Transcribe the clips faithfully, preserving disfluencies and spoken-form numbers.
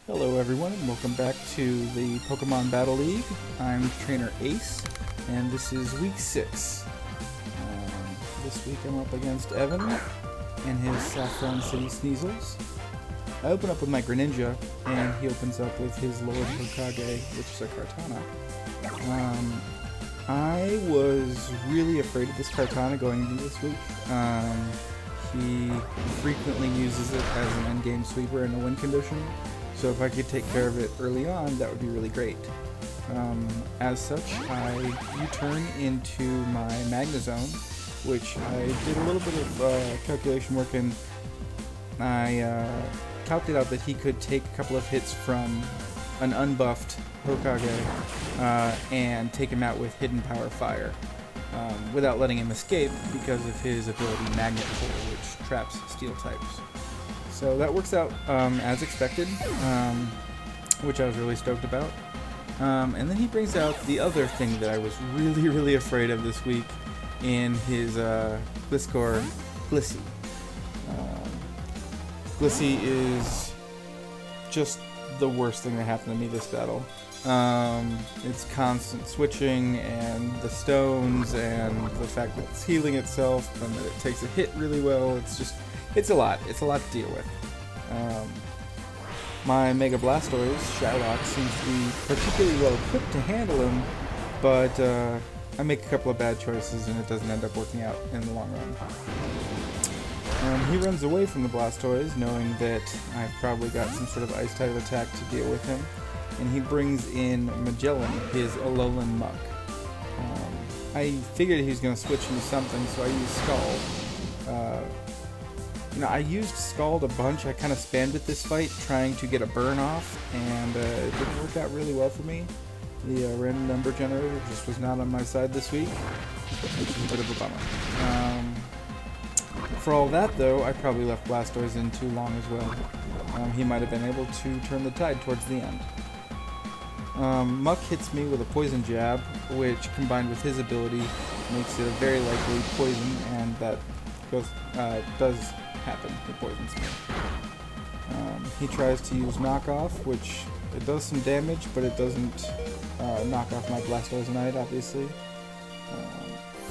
Hello everyone and welcome back to the Pokemon Battle League. I'm Trainer Ace and this is week six. Um, this week I'm up against Evan and his Saffron City Sneasels. I open up with my Greninja and he opens up with his Lord Hokage, which is a Kartana. Um, I was really afraid of this Kartana going into this week. Um, he frequently uses it as an endgame sweeper in a win condition. So if I could take care of it early on, that would be really great. Um, as such, I U-turn into my Magnezone, which I did a little bit of uh, calculation work and I uh, calculated out that he could take a couple of hits from an unbuffed Hokage uh, and take him out with Hidden Power Fire um, without letting him escape because of his ability Magnet Pull, which traps Steel types. So that works out um, as expected, um, which I was really stoked about. Um, and then he brings out the other thing that I was really, really afraid of this week in his uh, Gliscor Blissey. Um, Blissey is just the worst thing that happened to me this battle. Um, it's constant switching and the stones and the fact that it's healing itself and that it takes a hit really well. It's just It's a lot. It's a lot to deal with. Um, my Mega Blastoise, Shylock, seems to be particularly well equipped to handle him, but uh, I make a couple of bad choices and it doesn't end up working out in the long run. Um, he runs away from the Blastoise, knowing that I've probably got some sort of Ice type attack to deal with him, and he brings in Magellan, his Alolan Muck. Um, I figured he was going to switch into something, so I used Scald. Uh, You know, I used Scald a bunch. I kind of spammed it this fight, trying to get a burn off, and uh, it didn't work out really well for me. The uh, random number generator just was not on my side this week, which is a bit of a bummer. Um, for all that, though, I probably left Blastoise in too long as well. Um, he might have been able to turn the tide towards the end. Um, Muck hits me with a Poison Jab, which, combined with his ability, makes it a very likely poison, and that goes, uh, does happen. It poisons me. Um, he tries to use knockoff, which it does some damage, but it doesn't uh, knock off my Blastoise, obviously. Um,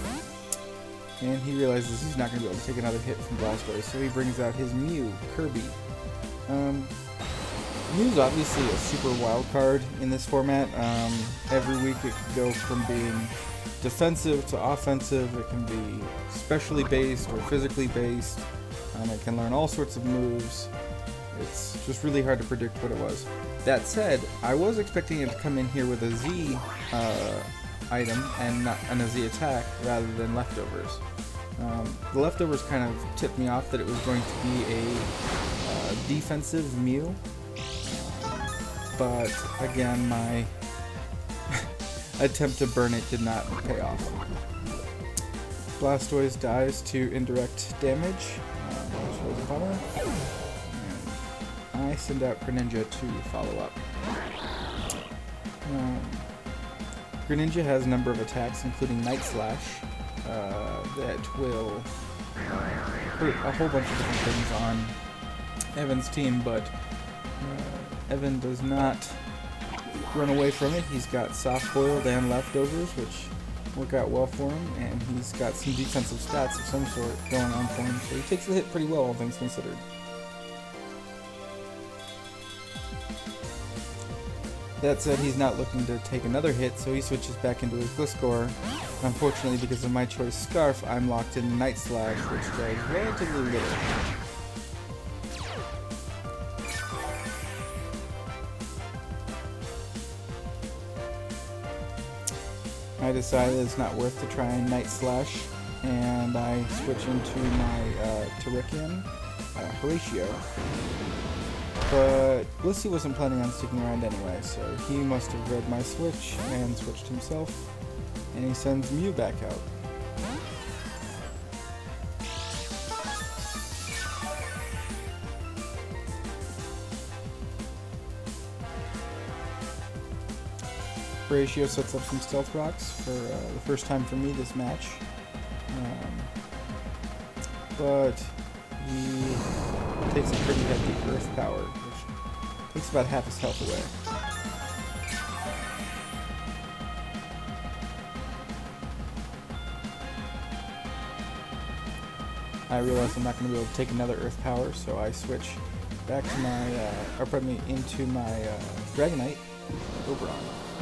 and he realizes he's not going to be able to take another hit from Blastoise, so he brings out his Mew, Kirby. Um, Mew's obviously a super wild card in this format. Um, every week it could go from being defensive to offensive. It can be specially based or physically based. Um, it can learn all sorts of moves. It's just really hard to predict what it was. That said, I was expecting it to come in here with a Z uh, item and, not, and a Z attack rather than leftovers. Um, the leftovers kind of tipped me off that it was going to be a uh, defensive Mew. But again, my attempt to burn it did not pay off. Blastoise dies to indirect damage, um, which was a bummer. And I send out Greninja to follow up. Um, Greninja has a number of attacks, including Night Slash, uh, that will uh, hurt a whole bunch of different things on Evan's team, but uh, Evan does not run away from it. He's got Soft Boiled and Leftovers, which work out well for him, and he's got some defensive stats of some sort going on for him, so he takes the hit pretty well, all things considered. That said, he's not looking to take another hit, so he switches back into his Gliscor. Unfortunately, because of my choice Scarf, I'm locked in Night Slash, which does relatively little. I decided it's not worth to try and Night Slash, and I switch into my uh, Terrakion, uh, Horatio. But Blissey wasn't planning on sticking around anyway, so he must have read my switch and switched himself, and he sends Mew back out. Horatio sets up some Stealth Rocks for uh, the first time for me this match. Um, but he takes a pretty hefty Earth Power, which Takes about half his health away. I realize I'm not going to be able to take another Earth Power, so I switch back to my, uh, or pardon me, into my uh, Dragonite, Oberon.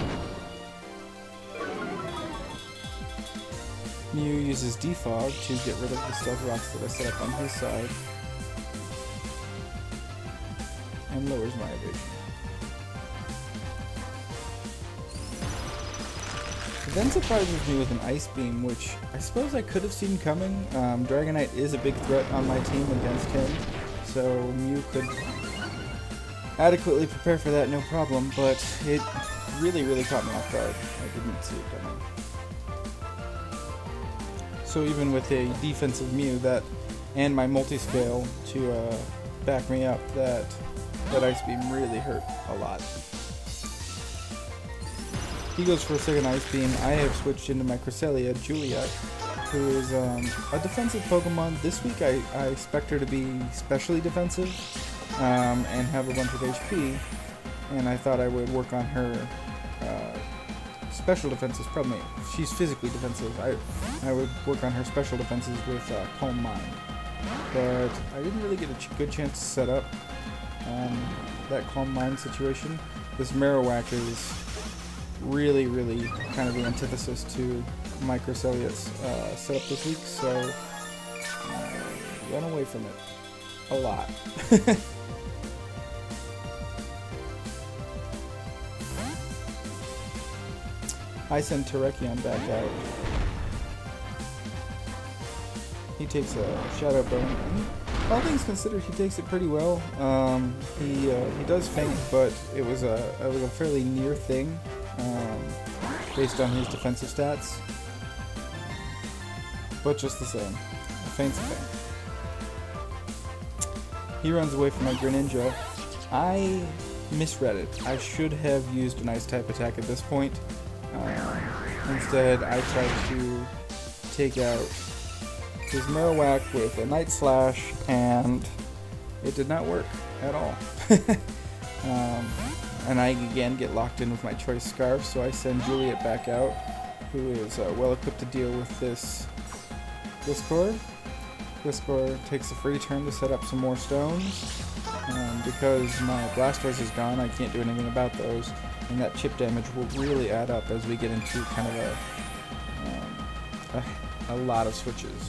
Mew uses Defog to get rid of the Stealth Rocks that I set up on his side, and lowers my evasion. It then surprises me with an Ice Beam, which I suppose I could have seen coming. Um, Dragonite is a big threat on my team against him, so Mew could adequately prepare for that, no problem, but it really, really caught me off guard. I didn't see it coming. So even with a defensive Mew that, and my multi-scale to uh, back me up, that, that Ice Beam really hurt a lot. He goes for a second Ice Beam. I have switched into my Cresselia, Juliet, who is um, a defensive Pokemon. This week I, I expect her to be specially defensive um, and have a bunch of H P, and I thought I would work on her uh, special defenses. Probably, she's physically defensive. I, I would work on her special defenses with uh, Calm Mind, but I didn't really get a ch good chance to set up um, that Calm Mind situation. This Marowak is really, really kind of the antithesis to my Cresselia's uh, setup this week, so uh, run away from it a lot. I send Terrakion back out. He takes a Shadow Bone. All things considered, he takes it pretty well. Um, he uh, he does faint, but it was a it was a fairly near thing. Um, based on his defensive stats, but just the same, a faint's a faint. He runs away from my Greninja. I misread it. I should have used an Ice-type attack at this point. Uh, instead, I tried to take out his Marowak with a Night Slash, and it did not work at all. um, And I again get locked in with my Choice Scarf, so I send Juliet back out, who is uh, well equipped to deal with this Gliscor. Gliscor takes a free turn to set up some more stones. Um, because my Blastoise is gone, I can't do anything about those, and that chip damage will really add up as we get into kind of a, um, a, a lot of switches.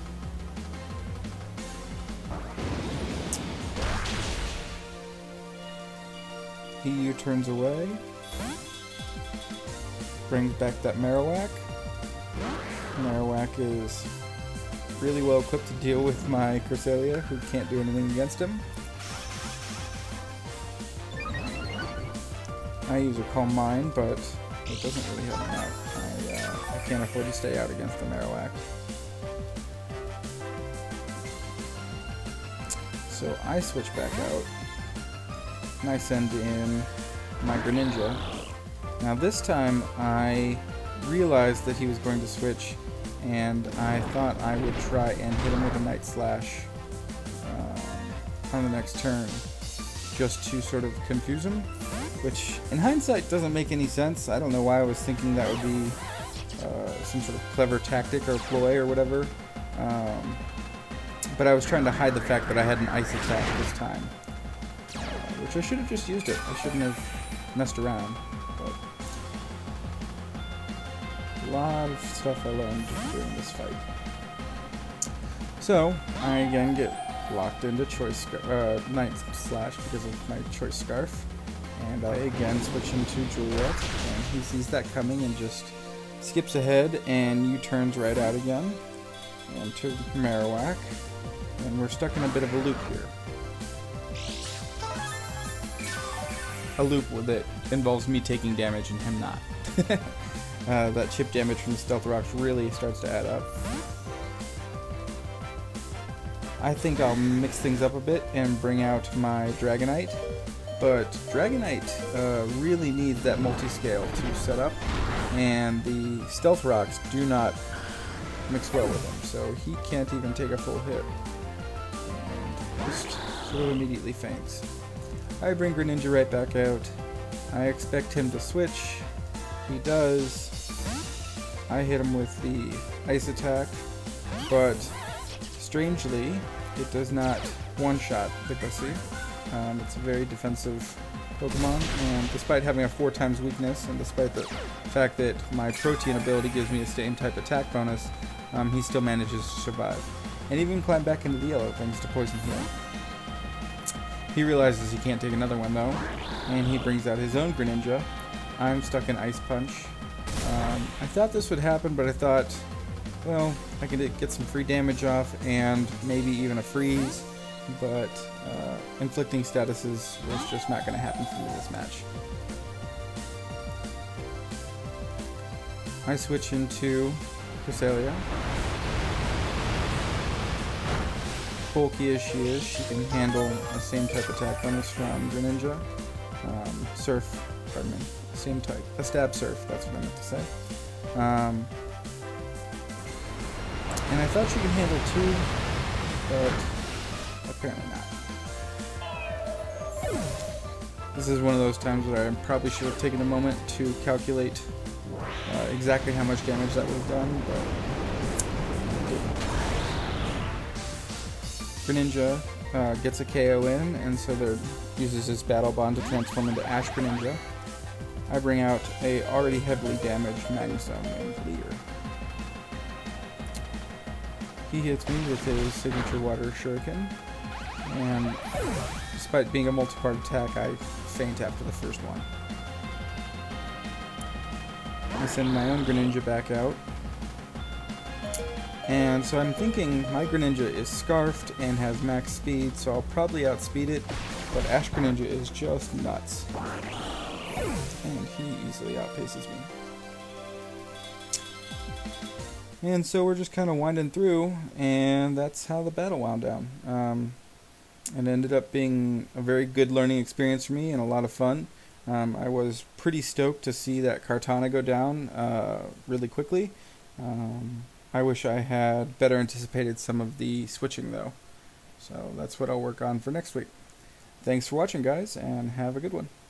He U-turns away, brings back that Marowak. Marowak is really well equipped to deal with my Cresselia, who can't do anything against him. I use a Calm Mind, but it doesn't really help me out. I, uh, I can't afford to stay out against the Marowak. So I switch back out. And I send in my Greninja. Now this time I realized that he was going to switch, and I thought I would try and hit him with a Night Slash um, on the next turn, just to sort of confuse him, which in hindsight doesn't make any sense. I don't know why I was thinking that would be uh, some sort of clever tactic or ploy or whatever, um, but I was trying to hide the fact that I had an Ice attack this time. Which I should have just used it. I shouldn't have messed around. But a lot of stuff I learned during this fight. So I again get locked into Choice uh, Night Slash because of my Choice Scarf, and I again switch into Juliet, and he sees that coming and just skips ahead and U-turns right out again, and to Marowak, and we're stuck in a bit of a loop here. A loop that involves me taking damage and him not. uh, that chip damage from the Stealth Rocks really starts to add up. I think I'll mix things up a bit and bring out my Dragonite, but Dragonite uh, really needs that multi-scale to set up, and the Stealth Rocks do not mix well with him, so he can't even take a full hit, and just sort of immediately faints. I bring Greninja right back out. I expect him to switch. He does. I hit him with the ice attack, but strangely, it does not one-shot the Gussie. Um, it's a very defensive Pokemon, and despite having a four times weakness, and despite the fact that my Protean ability gives me a same-type attack bonus, um, he still manages to survive. And even climb back into the yellow thanks to Poison Heal. He realizes he can't take another one though, and he brings out his own Greninja. I'm stuck in Ice Punch. Um, I thought this would happen, but I thought, well, I could get some free damage off and maybe even a freeze, but uh, inflicting statuses was just not going to happen for me this match. I switch into Cresselia. Bulky as she is, she can handle the same type attack bonus from Greninja. Um, surf, pardon me, same type, a stab surf, that's what I meant to say. Um, and I thought she could handle two, but apparently not. This is one of those times where I probably should have taken a moment to calculate uh, exactly how much damage that would have done, but I didn't. Greninja uh, gets a K O in, and so there uses his Battle Bond to transform into Ash Greninja. I bring out a already heavily damaged Magnezone named Leer. He hits me with his signature Water Shuriken, and despite being a multi-part attack, I faint after the first one. I send my own Greninja back out. And so I'm thinking my Greninja is Scarfed and has max speed, so I'll probably outspeed it, but Ash Greninja is just nuts. And he easily outpaces me. And so we're just kind of winding through, and that's how the battle wound down. Um, it ended up being a very good learning experience for me and a lot of fun. Um, I was pretty stoked to see that Kartana go down uh, really quickly. Um, I wish I had better anticipated some of the switching though. So that's what I'll work on for next week. Thanks for watching, guys, and have a good one.